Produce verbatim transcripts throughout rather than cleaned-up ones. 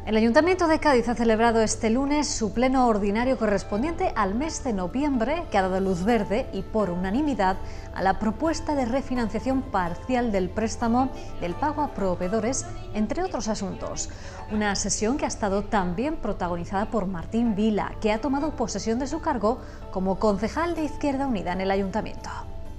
El Ayuntamiento de Cádiz ha celebrado este lunes su pleno ordinario correspondiente al mes de noviembre, que ha dado luz verde y por unanimidad a la propuesta de refinanciación parcial del préstamo del pago a proveedores, entre otros asuntos. Una sesión que ha estado también protagonizada por Martín Vila, que ha tomado posesión de su cargo como concejal de Izquierda Unida en el Ayuntamiento.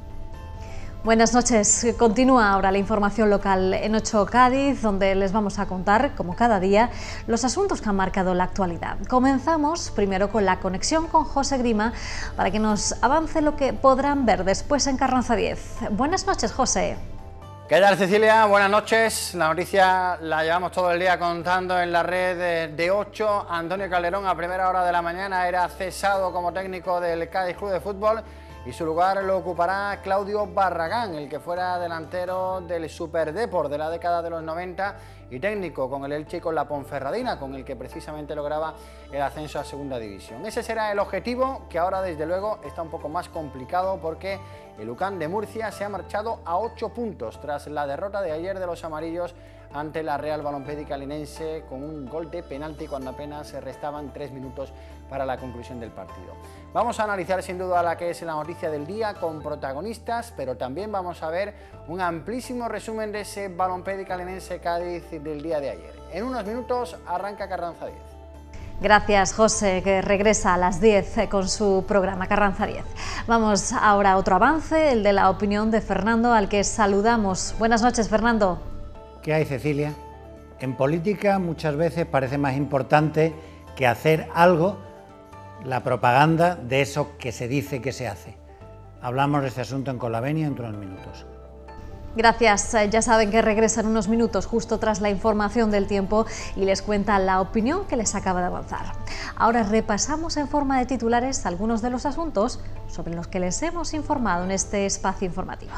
Buenas noches. Continúa ahora la información local en ocho Cádiz, donde les vamos a contar, como cada día, los asuntos que han marcado la actualidad. Comenzamos primero con la conexión con José Grima para que nos avance lo que podrán ver después en Carranza diez. Buenas noches, José. ¿Qué tal, Cecilia? Buenas noches. La noticia la llevamos todo el día contando en la red de ocho. Antonio Calderón, a primera hora de la mañana, era cesado como técnico del Cádiz Club de Fútbol y su lugar lo ocupará Claudio Barragán, el que fuera delantero del Superdeport de la década de los noventa y técnico con el Elche y con la Ponferradina, con el que precisamente lograba el ascenso a Segunda División. Ese será el objetivo, que ahora desde luego está un poco más complicado porque el U C A M de Murcia se ha marchado a ocho puntos tras la derrota de ayer de los amarillos ante la Real Balompédica Linense con un gol de penalti cuando apenas se restaban tres minutos para la conclusión del partido. Vamos a analizar sin duda la que es la noticia del día con protagonistas, pero también vamos a ver un amplísimo resumen de ese Balompédica Linense Cádiz del día de ayer. En unos minutos arranca Carranza diez. Gracias, José, que regresa a las diez con su programa Carranza diez. Vamos ahora a otro avance, el de la opinión de Fernando, al que saludamos. Buenas noches, Fernando. ¿Qué hay, Cecilia? En política muchas veces parece más importante que hacer algo la propaganda de eso que se dice que se hace. Hablamos de este asunto en Con la Venia dentro de unos minutos. Gracias. Ya saben que regresan unos minutos justo tras la información del tiempo y les cuenta la opinión que les acaba de avanzar. Ahora repasamos en forma de titulares algunos de los asuntos sobre los que les hemos informado en este espacio informativo.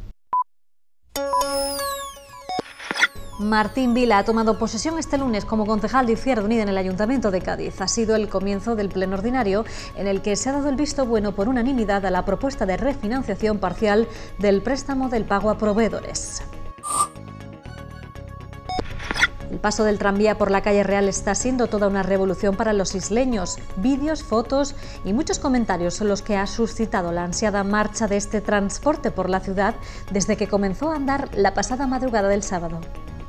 Martín Vila ha tomado posesión este lunes como concejal de Izquierda Unida en el Ayuntamiento de Cádiz. Ha sido el comienzo del pleno ordinario en el que se ha dado el visto bueno por unanimidad a la propuesta de refinanciación parcial del préstamo del pago a proveedores. El paso del tranvía por la calle Real está siendo toda una revolución para los isleños. Vídeos, fotos y muchos comentarios son los que ha suscitado la ansiada marcha de este transporte por la ciudad desde que comenzó a andar la pasada madrugada del sábado.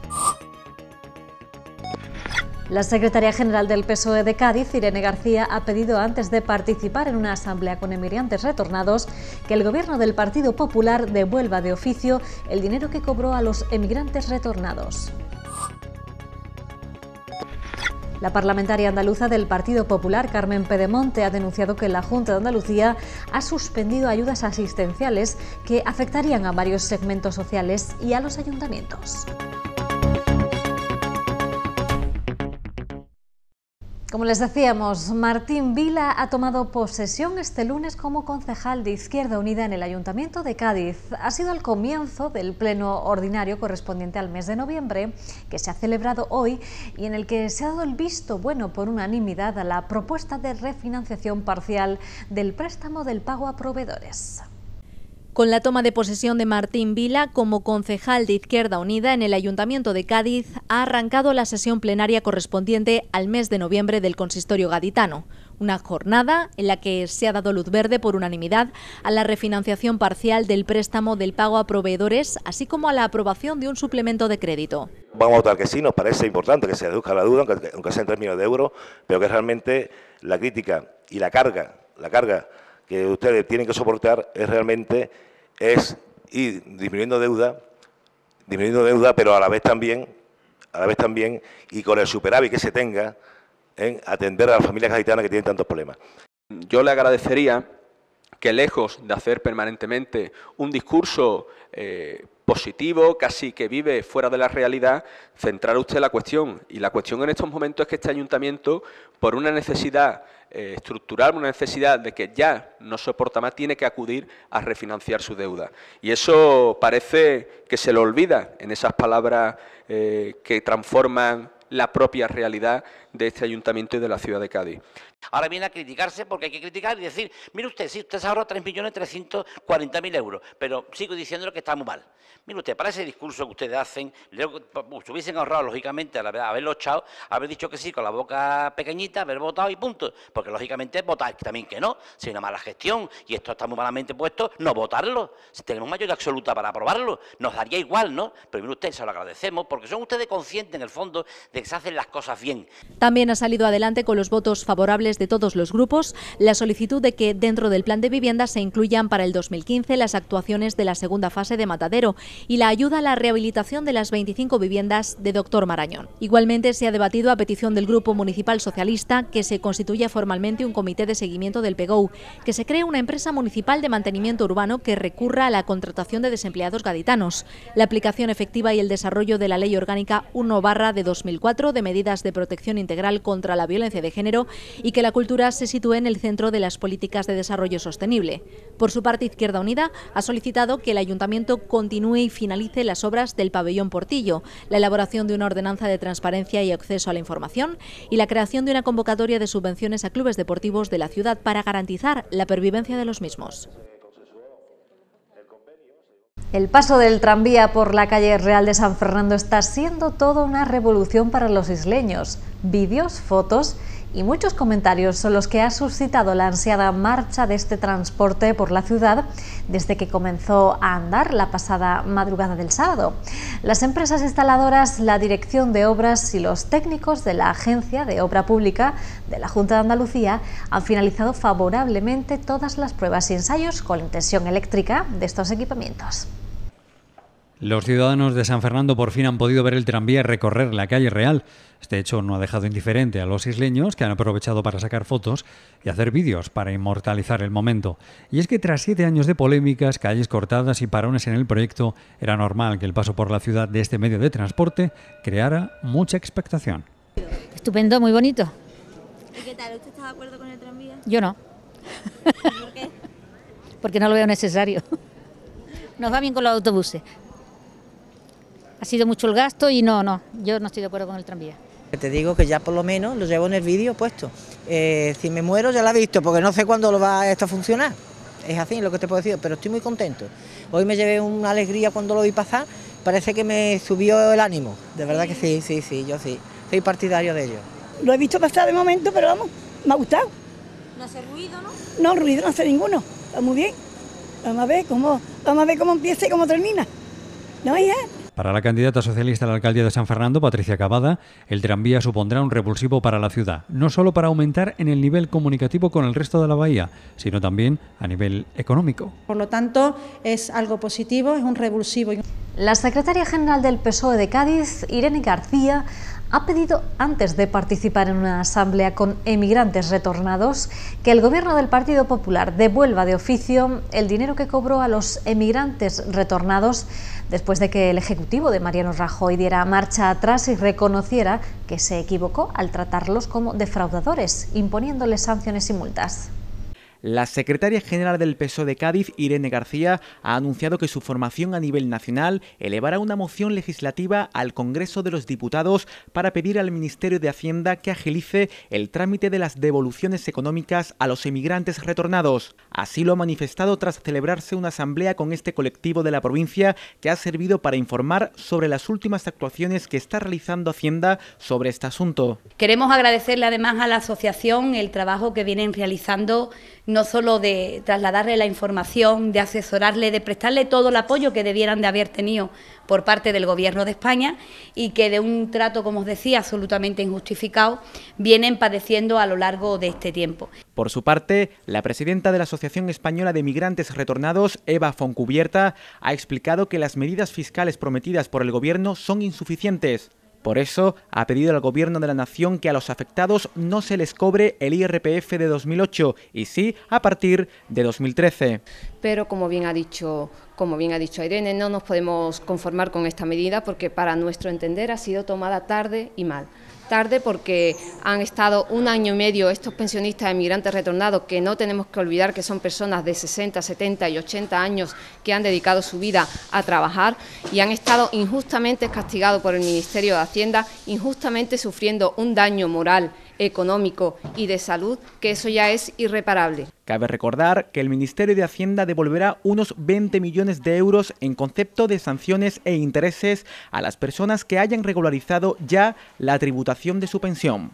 La secretaria general del P S O E de Cádiz, Irene García, ha pedido antes de participar en una asamblea con emigrantes retornados que el gobierno del Partido Popular devuelva de oficio el dinero que cobró a los emigrantes retornados. La parlamentaria andaluza del Partido Popular, Carmen Pedemonte, ha denunciado que la Junta de Andalucía ha suspendido ayudas asistenciales que afectarían a varios segmentos sociales y a los ayuntamientos. Como les decíamos, Martín Vila ha tomado posesión este lunes como concejal de Izquierda Unida en el Ayuntamiento de Cádiz. Ha sido el comienzo del pleno ordinario correspondiente al mes de noviembre, que se ha celebrado hoy y en el que se ha dado el visto bueno por unanimidad a la propuesta de refinanciación parcial del préstamo del pago a proveedores. Con la toma de posesión de Martín Vila como concejal de Izquierda Unida en el Ayuntamiento de Cádiz, ha arrancado la sesión plenaria correspondiente al mes de noviembre del Consistorio gaditano. Una jornada en la que se ha dado luz verde por unanimidad a la refinanciación parcial del préstamo del pago a proveedores, así como a la aprobación de un suplemento de crédito. Vamos a votar que sí, nos parece importante que se reduzca la deuda, aunque, aunque sea en términos de euros, pero que realmente la crítica y la carga, la carga que ustedes tienen que soportar es realmente es ir disminuyendo deuda, disminuyendo deuda, pero a la vez también, a la vez también y con el superávit que se tenga en atender a las familias gaditanas que tienen tantos problemas. Yo le agradecería que, lejos de hacer permanentemente un discurso eh, positivo, casi que vive fuera de la realidad, centrar usted la cuestión. Y la cuestión en estos momentos es que este ayuntamiento, por una necesidad eh, estructural, una necesidad de que ya no soporta más, tiene que acudir a refinanciar su deuda. Y eso parece que se le olvida en esas palabras eh, que transforman la propia realidad de este ayuntamiento y de la ciudad de Cádiz. Ahora viene a criticarse porque hay que criticar y decir, mire usted, si usted se ahorra tres millones trescientos cuarenta mil euros, pero sigo diciéndole que está muy mal. Mire usted, para ese discurso que ustedes hacen, se hubiesen ahorrado, lógicamente, al haberlo echado, haber dicho que sí con la boca pequeñita, haber votado y punto. Porque, lógicamente, votar también que no. Si hay una mala gestión y esto está muy malamente puesto, no votarlo. Si tenemos mayoría absoluta para aprobarlo, nos daría igual, ¿no? Pero mire usted, se lo agradecemos porque son ustedes conscientes, en el fondo, de que se hacen las cosas bien. También ha salido adelante con los votos favorables de todos los grupos la solicitud de que dentro del plan de vivienda se incluyan para el dos mil quince las actuaciones de la segunda fase de Matadero y la ayuda a la rehabilitación de las veinticinco viviendas de Doctor Marañón. Igualmente se ha debatido a petición del Grupo Municipal Socialista que se constituya formalmente un comité de seguimiento del P G O U, que se cree una empresa municipal de mantenimiento urbano que recurra a la contratación de desempleados gaditanos, la aplicación efectiva y el desarrollo de la Ley Orgánica uno barra de dos mil cuatro de medidas de protección integral contra la violencia de género y que la cultura se sitúe en el centro de las políticas de desarrollo sostenible. Por su parte, Izquierda Unida ha solicitado que el Ayuntamiento continúe y finalice las obras del pabellón Portillo, la elaboración de una ordenanza de transparencia y acceso a la información y la creación de una convocatoria de subvenciones a clubes deportivos de la ciudad para garantizar la pervivencia de los mismos. El paso del tranvía por la calle Real de San Fernando está siendo toda una revolución para los isleños. Vídeos, fotos y muchos comentarios son los que ha suscitado la ansiada marcha de este transporte por la ciudad desde que comenzó a andar la pasada madrugada del sábado. Las empresas instaladoras, la Dirección de Obras y los técnicos de la Agencia de Obra Pública de la Junta de Andalucía han finalizado favorablemente todas las pruebas y ensayos con tensión eléctrica de estos equipamientos. Los ciudadanos de San Fernando por fin han podido ver el tranvía recorrer la calle Real. Este hecho no ha dejado indiferente a los isleños, que han aprovechado para sacar fotos y hacer vídeos para inmortalizar el momento. Y es que tras siete años de polémicas, calles cortadas y parones en el proyecto, era normal que el paso por la ciudad de este medio de transporte creara mucha expectación. Estupendo, muy bonito. ¿Y qué tal? ¿Usted está de acuerdo con el tranvía? Yo no. ¿Por qué? Porque no lo veo necesario. Nos va bien con los autobuses. Ha sido mucho el gasto y no, no, yo no estoy de acuerdo con el tranvía. Te digo que ya por lo menos lo llevo en el vídeo puesto. Eh, si me muero ya lo he visto, porque no sé cuándo lo va esto a funcionar. Es así lo que te puedo decir, pero estoy muy contento. Hoy me llevé una alegría cuando lo vi pasar, parece que me subió el ánimo. De verdad que sí, sí, sí, yo sí. Soy partidario de ello. Lo he visto pasar de momento, pero vamos, me ha gustado. ¿No hace ruido, no? No, ruido no hace ninguno. Está muy bien. Vamos a ver cómo, vamos a ver cómo empieza y cómo termina. ¿No, hija? Para la candidata socialista a la alcaldía de San Fernando, Patricia Cavada, el tranvía supondrá un revulsivo para la ciudad, no solo para aumentar en el nivel comunicativo con el resto de la bahía, sino también a nivel económico. Por lo tanto, es algo positivo, es un revulsivo. La secretaria general del P S O E de Cádiz, Irene García, ha pedido, antes de participar en una asamblea con emigrantes retornados, que el Gobierno del Partido Popular devuelva de oficio el dinero que cobró a los emigrantes retornados después de que el Ejecutivo de Mariano Rajoy diera marcha atrás y reconociera que se equivocó al tratarlos como defraudadores, imponiéndoles sanciones y multas. La secretaria general del P S O E de Cádiz, Irene García, ha anunciado que su formación a nivel nacional elevará una moción legislativa al Congreso de los Diputados para pedir al Ministerio de Hacienda que agilice el trámite de las devoluciones económicas a los emigrantes retornados. Así lo ha manifestado tras celebrarse una asamblea con este colectivo de la provincia que ha servido para informar sobre las últimas actuaciones que está realizando Hacienda sobre este asunto. Queremos agradecerle además a la asociación el trabajo que vienen realizando, no solo de trasladarle la información, de asesorarle, de prestarle todo el apoyo que debieran de haber tenido por parte del Gobierno de España y que de un trato, como os decía, absolutamente injustificado, vienen padeciendo a lo largo de este tiempo. Por su parte, la presidenta de la Asociación Española de Migrantes Retornados, Eva Foncubierta, ha explicado que las medidas fiscales prometidas por el Gobierno son insuficientes. Por eso, ha pedido al Gobierno de la Nación que a los afectados no se les cobre el I R P F de dos mil ocho y sí a partir de dos mil trece. Pero, como bien ha dicho como bien ha dicho Irene, no nos podemos conformar con esta medida porque para nuestro entender ha sido tomada tarde y mal. Tarde porque han estado un año y medio estos pensionistas emigrantes retornados, que no tenemos que olvidar que son personas de sesenta, setenta y ochenta años que han dedicado su vida a trabajar y han estado injustamente castigados por el Ministerio de Hacienda, injustamente sufriendo un daño moral, económico y de salud, que eso ya es irreparable. Cabe recordar que el Ministerio de Hacienda devolverá unos veinte millones de euros en concepto de sanciones e intereses a las personas que hayan regularizado ya la tributación de su pensión.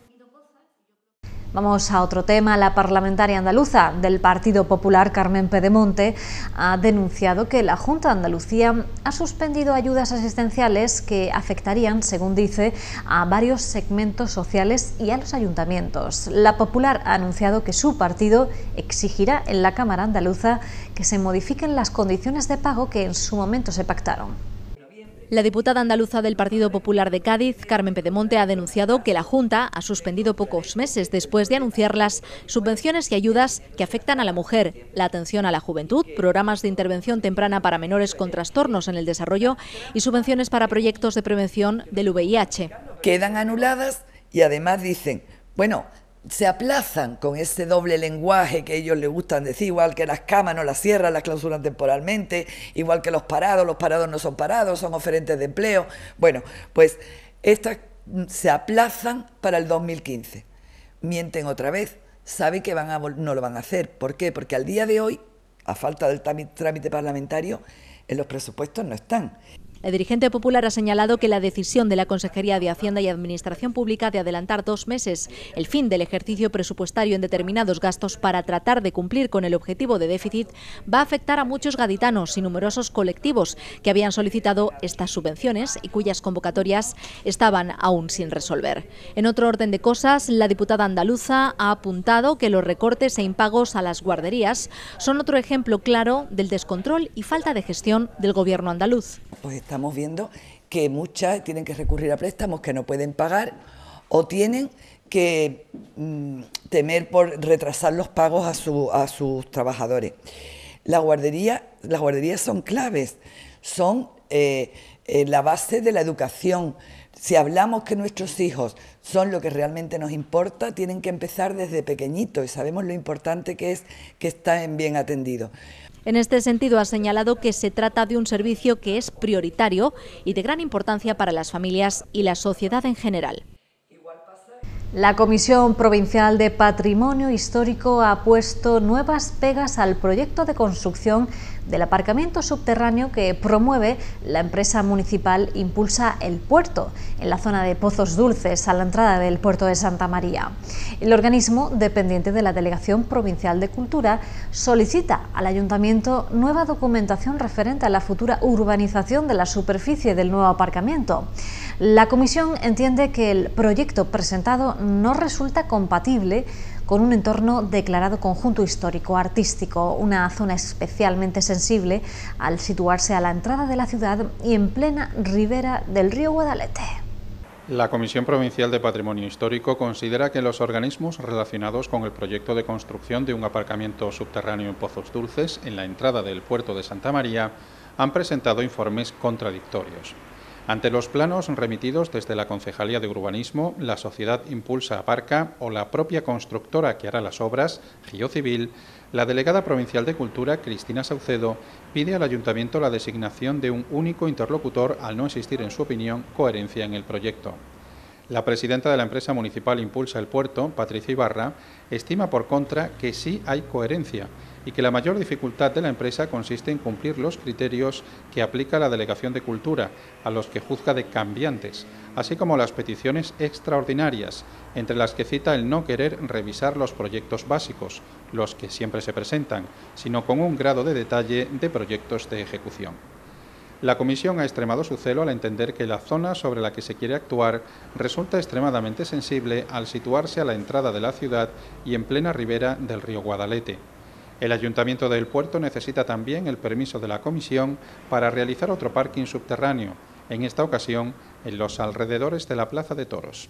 Vamos a otro tema. La parlamentaria andaluza del Partido Popular, Carmen Pedemonte, ha denunciado que la Junta de Andalucía ha suspendido ayudas asistenciales que afectarían, según dice, a varios segmentos sociales y a los ayuntamientos. La Popular ha anunciado que su partido exigirá en la Cámara andaluza que se modifiquen las condiciones de pago que en su momento se pactaron. La diputada andaluza del Partido Popular de Cádiz, Carmen Pedemonte, ha denunciado que la Junta ha suspendido pocos meses después de anunciar las subvenciones y ayudas que afectan a la mujer, la atención a la juventud, programas de intervención temprana para menores con trastornos en el desarrollo y subvenciones para proyectos de prevención del V I H. Quedan anuladas y además dicen, bueno, se aplazan con ese doble lenguaje que ellos les gustan decir, igual que las camas no las cierran, las clausuran temporalmente, igual que los parados, los parados no son parados, son oferentes de empleo. Bueno, pues estas se aplazan para el dos mil quince. Mienten otra vez, saben que van a, no lo van a hacer. ¿Por qué? Porque al día de hoy, a falta del trámite parlamentario, en los presupuestos no están. El dirigente popular ha señalado que la decisión de la Consejería de Hacienda y Administración Pública de adelantar dos meses el fin del ejercicio presupuestario en determinados gastos para tratar de cumplir con el objetivo de déficit va a afectar a muchos gaditanos y numerosos colectivos que habían solicitado estas subvenciones y cuyas convocatorias estaban aún sin resolver. En otro orden de cosas, la diputada andaluza ha apuntado que los recortes e impagos a las guarderías son otro ejemplo claro del descontrol y falta de gestión del Gobierno andaluz. Pues estamos viendo que muchas tienen que recurrir a préstamos que no pueden pagar o tienen que mm, temer por retrasar los pagos a, su, a sus trabajadores. La guardería, las guarderías son claves, son eh, eh, la base de la educación. Si hablamos que nuestros hijos son lo que realmente nos importa, tienen que empezar desde pequeñitos y sabemos lo importante que es que estén bien atendidos. En este sentido, ha señalado que se trata de un servicio que es prioritario y de gran importancia para las familias y la sociedad en general. La Comisión Provincial de Patrimonio Histórico ha puesto nuevas pegas al proyecto de construcción del aparcamiento subterráneo que promueve la empresa municipal Impulsa el Puerto, en la zona de Pozos Dulces, a la entrada del puerto de Santa María. El organismo, dependiente de la Delegación Provincial de Cultura, solicita al Ayuntamiento nueva documentación referente a la futura urbanización de la superficie del nuevo aparcamiento. La Comisión entiende que el proyecto presentado no resulta compatible con un entorno declarado conjunto histórico-artístico, una zona especialmente sensible al situarse a la entrada de la ciudad y en plena ribera del río Guadalete. La Comisión Provincial de Patrimonio Histórico considera que los organismos relacionados con el proyecto de construcción de un aparcamiento subterráneo en Pozos Dulces, en la entrada del puerto de Santa María, han presentado informes contradictorios. Ante los planos remitidos desde la Concejalía de Urbanismo, la sociedad Impulsa Aparca o la propia constructora que hará las obras, Geocivil, la delegada provincial de Cultura, Cristina Saucedo, pide al Ayuntamiento la designación de un único interlocutor al no existir, en su opinión, coherencia en el proyecto. La presidenta de la empresa municipal Impulsa el Puerto, Patricia Ibarra, estima por contra que sí hay coherencia y que la mayor dificultad de la empresa consiste en cumplir los criterios que aplica la Delegación de Cultura, a los que juzga de cambiantes, así como las peticiones extraordinarias, entre las que cita el no querer revisar los proyectos básicos, los que siempre se presentan, sino con un grado de detalle de proyectos de ejecución. La Comisión ha extremado su celo al entender que la zona sobre la que se quiere actuar resulta extremadamente sensible al situarse a la entrada de la ciudad y en plena ribera del río Guadalete. El Ayuntamiento del Puerto necesita también el permiso de la Comisión para realizar otro parking subterráneo, en esta ocasión en los alrededores de la Plaza de Toros.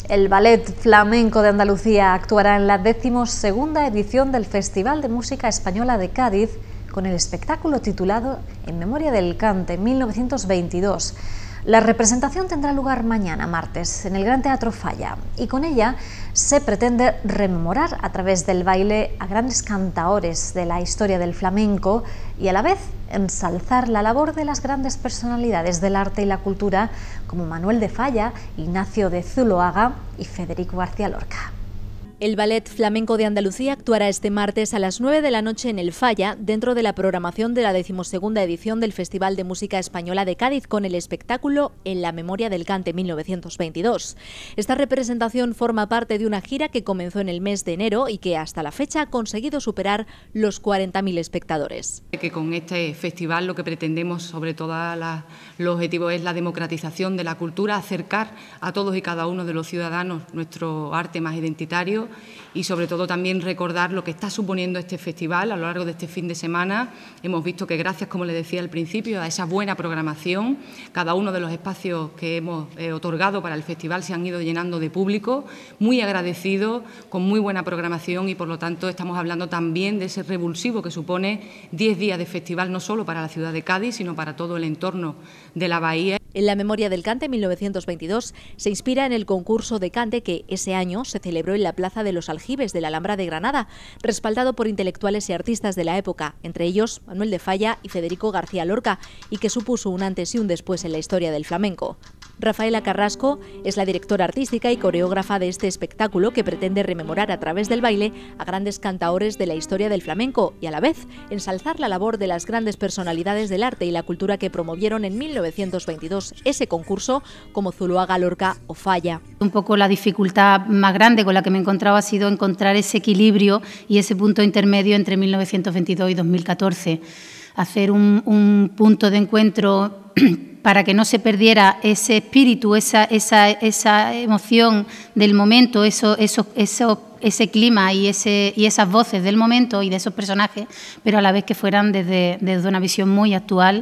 El Ballet Flamenco de Andalucía actuará en la decimosegunda edición del Festival de Música Española de Cádiz con el espectáculo titulado En memoria del cante mil novecientos veintidós. La representación tendrá lugar mañana, martes, en el Gran Teatro Falla, y con ella se pretende rememorar a través del baile a grandes cantaores de la historia del flamenco y a la vez ensalzar la labor de las grandes personalidades del arte y la cultura como Manuel de Falla, Ignacio de Zuloaga y Federico García Lorca. El Ballet Flamenco de Andalucía actuará este martes a las nueve de la noche en el Falla, dentro de la programación de la decimosegunda edición del Festival de Música Española de Cádiz, con el espectáculo En la memoria del cante mil novecientos veintidós. Esta representación forma parte de una gira que comenzó en el mes de enero y que hasta la fecha ha conseguido superar los cuarenta mil espectadores. Que con este festival lo que pretendemos, sobre todo la, los objetivos, es la democratización de la cultura, acercar a todos y cada uno de los ciudadanos nuestro arte más identitario, y sobre todo también recordar lo que está suponiendo este festival a lo largo de este fin de semana. Hemos visto que gracias, como le decía al principio, a esa buena programación, cada uno de los espacios que hemos eh, otorgado para el festival se han ido llenando de público, muy agradecido, con muy buena programación, y por lo tanto estamos hablando también de ese revulsivo que supone diez días de festival, no solo para la ciudad de Cádiz, sino para todo el entorno de la bahía. En la memoria del cante mil novecientos veintidós se inspira en el concurso de cante que ese año se celebró en la Plaza de los Aljibes de la Alhambra de Granada, respaldado por intelectuales y artistas de la época, entre ellos Manuel de Falla y Federico García Lorca, y que supuso un antes y un después en la historia del flamenco. Rafaela Carrasco es la directora artística y coreógrafa de este espectáculo, que pretende rememorar a través del baile a grandes cantaores de la historia del flamenco y a la vez ensalzar la labor de las grandes personalidades del arte y la cultura que promovieron en mil novecientos veintidós ese concurso, como Zuloaga, Lorca o Falla. Un poco la dificultad más grande con la que me he encontrado ha sido encontrar ese equilibrio y ese punto intermedio entre mil novecientos veintidós y dos mil catorce. Hacer un, un punto de encuentro para que no se perdiera ese espíritu, esa, esa, esa emoción del momento, eso, eso, eso, ese clima y, ese, y esas voces del momento y de esos personajes, pero a la vez que fueran desde, desde una visión muy actual,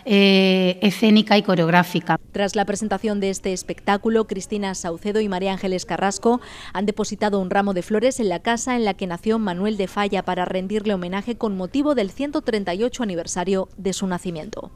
eh, escénica y coreográfica. Tras la presentación de este espectáculo, Cristina Saucedo y María Ángeles Carrasco han depositado un ramo de flores en la casa en la que nació Manuel de Falla para rendirle homenaje con motivo del ciento treinta y ocho aniversario de su nacimiento.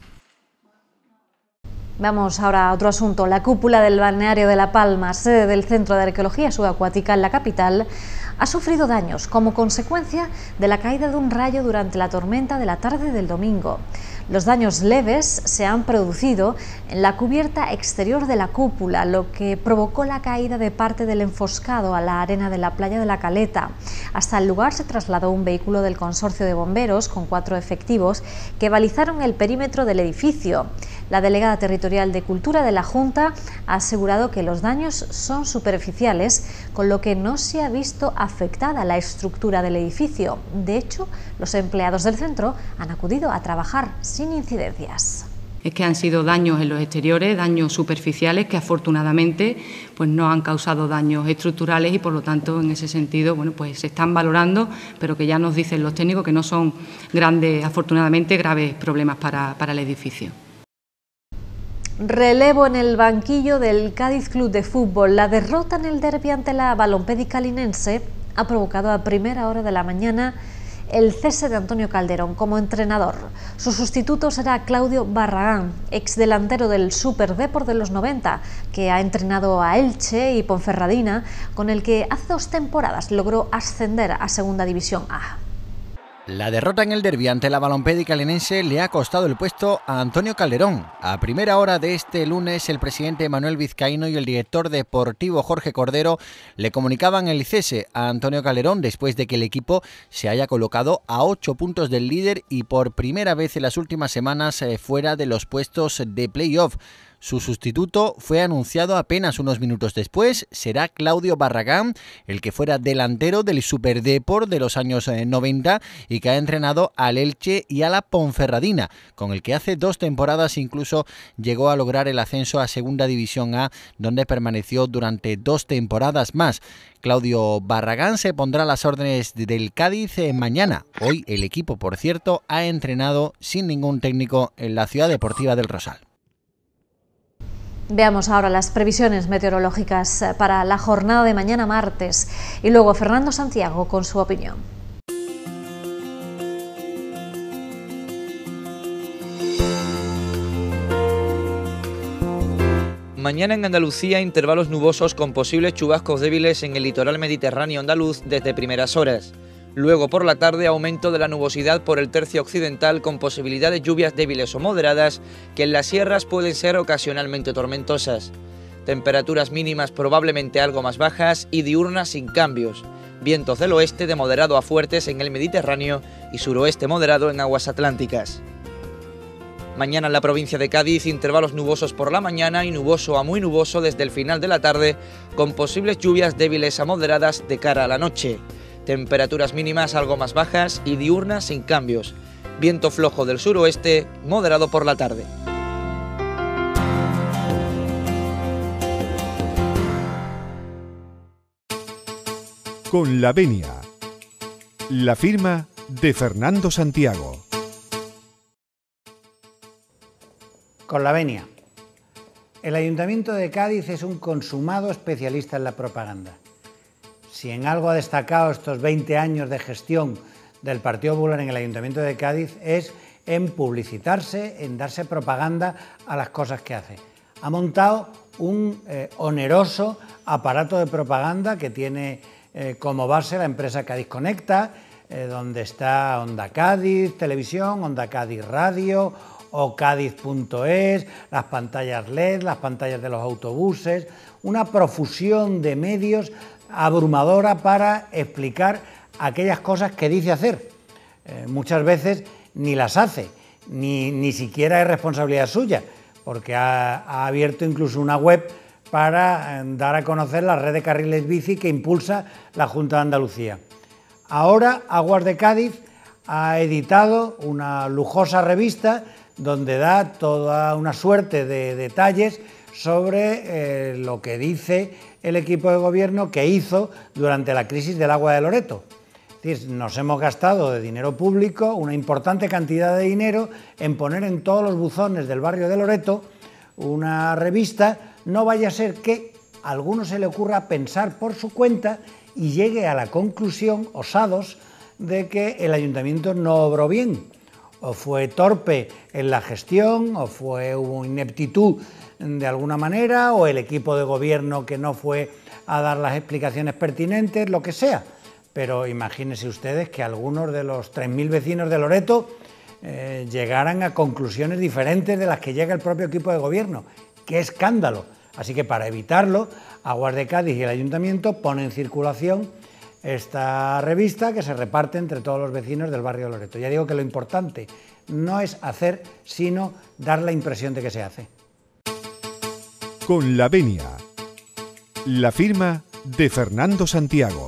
Vamos ahora a otro asunto. La cúpula del balneario de La Palma, sede del Centro de Arqueología Subacuática en la capital, ha sufrido daños como consecuencia de la caída de un rayo durante la tormenta de la tarde del domingo. Los daños leves se han producido en la cubierta exterior de la cúpula, lo que provocó la caída de parte del enfoscado a la arena de la playa de la Caleta. Hasta el lugar se trasladó un vehículo del consorcio de bomberos con cuatro efectivos que balizaron el perímetro del edificio. La delegada territorial de Cultura de la Junta ha asegurado que los daños son superficiales, con lo que no se ha visto afectada la estructura del edificio. De hecho, los empleados del centro han acudido a trabajar sin incidencias. Es que han sido daños en los exteriores, daños superficiales que afortunadamente pues no han causado daños estructurales y por lo tanto en ese sentido bueno pues se están valorando, pero que ya nos dicen los técnicos que no son grandes, afortunadamente graves problemas para, para el edificio. Relevo en el banquillo del Cádiz Club de Fútbol. La derrota en el derbi ante la Balompédica linense ha provocado a primera hora de la mañana el cese de Antonio Calderón como entrenador. Su sustituto será Claudio Barragán, exdelantero del Super Depor de los noventa, que ha entrenado a Elche y Ponferradina, con el que hace dos temporadas logró ascender a Segunda División A. La derrota en el derbi ante la Balompédica linense le ha costado el puesto a Antonio Calderón. A primera hora de este lunes, el presidente Manuel Vizcaíno y el director deportivo Jorge Cordero le comunicaban el cese a Antonio Calderón después de que el equipo se haya colocado a ocho puntos del líder y por primera vez en las últimas semanas eh, fuera de los puestos de playoff. Su sustituto fue anunciado apenas unos minutos después. Será Claudio Barragán, el que fuera delantero del Super Depor de los años noventa y que ha entrenado al Elche y a la Ponferradina, con el que hace dos temporadas incluso llegó a lograr el ascenso a Segunda División A, donde permaneció durante dos temporadas más. Claudio Barragán se pondrá a las órdenes del Cádiz mañana. Hoy el equipo, por cierto, ha entrenado sin ningún técnico en la Ciudad Deportiva del Rosal. Veamos ahora las previsiones meteorológicas para la jornada de mañana martes y luego Fernando Santiago con su opinión. Mañana en Andalucía, intervalos nubosos con posibles chubascos débiles en el litoral mediterráneo andaluz desde primeras horas. Luego por la tarde, aumento de la nubosidad por el tercio occidental con posibilidad de lluvias débiles o moderadas que en las sierras pueden ser ocasionalmente tormentosas. Temperaturas mínimas probablemente algo más bajas y diurnas sin cambios. Vientos del oeste de moderado a fuertes en el Mediterráneo y suroeste moderado en aguas atlánticas. Mañana en la provincia de Cádiz, intervalos nubosos por la mañana y nuboso a muy nuboso desde el final de la tarde, con posibles lluvias débiles a moderadas de cara a la noche. Temperaturas mínimas algo más bajas y diurnas sin cambios. Viento flojo del suroeste, moderado por la tarde. Con la venia. La firma de Fernando Santiago. Con la venia. El Ayuntamiento de Cádiz es un consumado especialista en la propaganda. Si en algo ha destacado estos veinte años de gestión del Partido Popular en el Ayuntamiento de Cádiz es en publicitarse, en darse propaganda a las cosas que hace. Ha montado un eh, oneroso aparato de propaganda que tiene eh, como base la empresa Cádiz Conecta, eh, donde está Onda Cádiz Televisión, Onda Cádiz Radio, o Cádiz punto es, las pantallas L E D, las pantallas de los autobuses, una profusión de medios abrumadora para explicar aquellas cosas que dice hacer. Eh, muchas veces ni las hace, ni, ni siquiera es responsabilidad suya, porque ha, ha abierto incluso una web para eh, dar a conocer la red de carriles bici que impulsa la Junta de Andalucía. Ahora Aguas de Cádiz ha editado una lujosa revista donde da toda una suerte de detalles sobre eh, lo que dice el equipo de gobierno que hizo durante la crisis del agua de Loreto. Es decir, nos hemos gastado de dinero público una importante cantidad de dinero en poner en todos los buzones del barrio de Loreto una revista, no vaya a ser que a alguno se le ocurra pensar por su cuenta y llegue a la conclusión, osados, de que el ayuntamiento no obró bien. O fue torpe en la gestión, o fue hubo ineptitud de alguna manera, o el equipo de gobierno que no fue a dar las explicaciones pertinentes, lo que sea. Pero imagínense ustedes que algunos de los tres mil vecinos de Loreto eh, llegaran a conclusiones diferentes de las que llega el propio equipo de gobierno. ¡Qué escándalo! Así que para evitarlo, Aguas de Cádiz y el ayuntamiento ponen en circulación esta revista que se reparte entre todos los vecinos del barrio de Loreto. Ya digo que lo importante no es hacer, sino dar la impresión de que se hace. Con la venia. La firma de Fernando Santiago.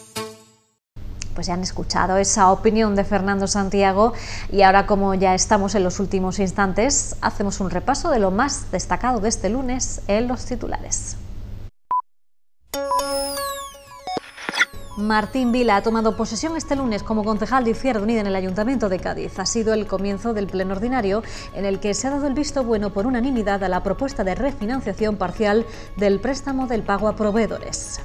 Pues ya han escuchado esa opinión de Fernando Santiago y ahora, como ya estamos en los últimos instantes, hacemos un repaso de lo más destacado de este lunes en los titulares. Martín Vila ha tomado posesión este lunes como concejal de Izquierda Unida en el Ayuntamiento de Cádiz. Ha sido el comienzo del pleno ordinario en el que se ha dado el visto bueno por unanimidad a la propuesta de refinanciación parcial del préstamo del pago a proveedores.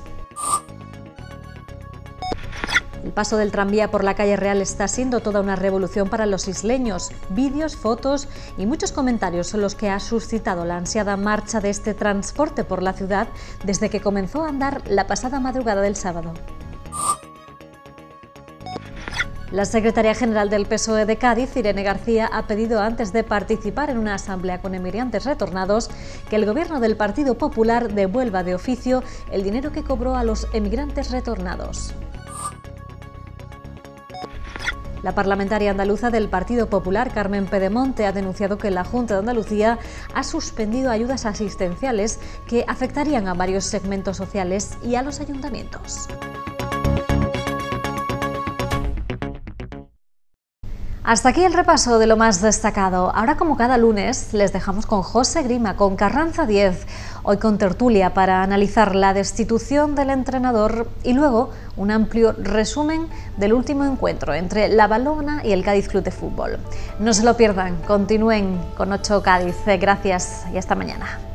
El paso del tranvía por la calle Real está siendo toda una revolución para los isleños. Vídeos, fotos y muchos comentarios son los que ha suscitado la ansiada marcha de este transporte por la ciudad desde que comenzó a andar la pasada madrugada del sábado. La secretaria general del P S O E de Cádiz, Irene García, ha pedido antes de participar en una asamblea con emigrantes retornados que el Gobierno del Partido Popular devuelva de oficio el dinero que cobró a los emigrantes retornados. La parlamentaria andaluza del Partido Popular, Carmen Pedemonte, ha denunciado que la Junta de Andalucía ha suspendido ayudas asistenciales que afectarían a varios segmentos sociales y a los ayuntamientos. Hasta aquí el repaso de lo más destacado. Ahora, como cada lunes, les dejamos con José Grima, con Carranza diez, hoy con tertulia para analizar la destitución del entrenador y luego un amplio resumen del último encuentro entre la Valona y el Cádiz Club de Fútbol. No se lo pierdan, continúen con ocho Cádiz. Gracias y hasta mañana.